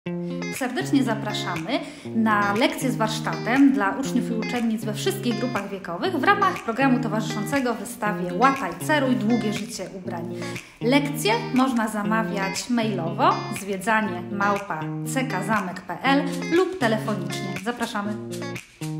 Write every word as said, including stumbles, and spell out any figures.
Serdecznie zapraszamy na lekcje z warsztatem dla uczniów i uczennic we wszystkich grupach wiekowych w ramach programu towarzyszącego wystawie Łataj, ceruj, długie życie ubrań. Lekcje można zamawiać mailowo, zwiedzanie małpa ckzamek kropka pl lub telefonicznie. Zapraszamy.